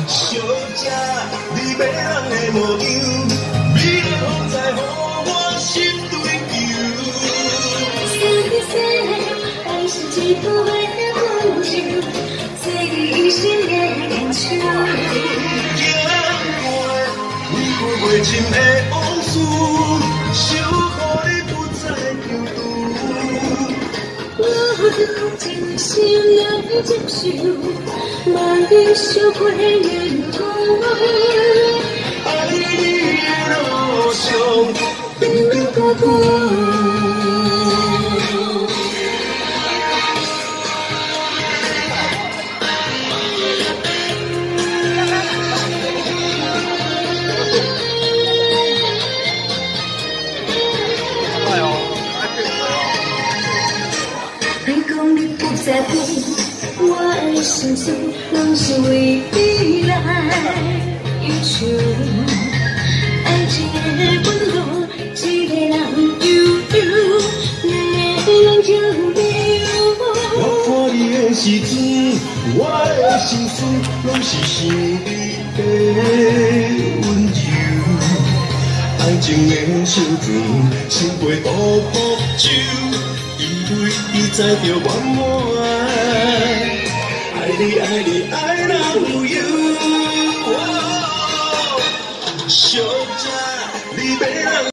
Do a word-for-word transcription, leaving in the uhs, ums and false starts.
小姐，你要人的模样，美丽风采，予我心对求。 是是，爱是一朵花的温柔，随你一生的感受。 为过袂尽的往事，想予你不再丢除。 我的真心来接受，万里相会缘途。 爱你的路上，冰冰高高。 你讲你不在乎，我的心思拢是为你来忧愁。爱情的温度，一个人悠悠，两个人就没有。 我看你的时阵，我的心思拢是想你的温柔。爱情的小船，心飞乌波洲。因为伊知着我满爱，爱你爱你爱 love you。小姐，你要让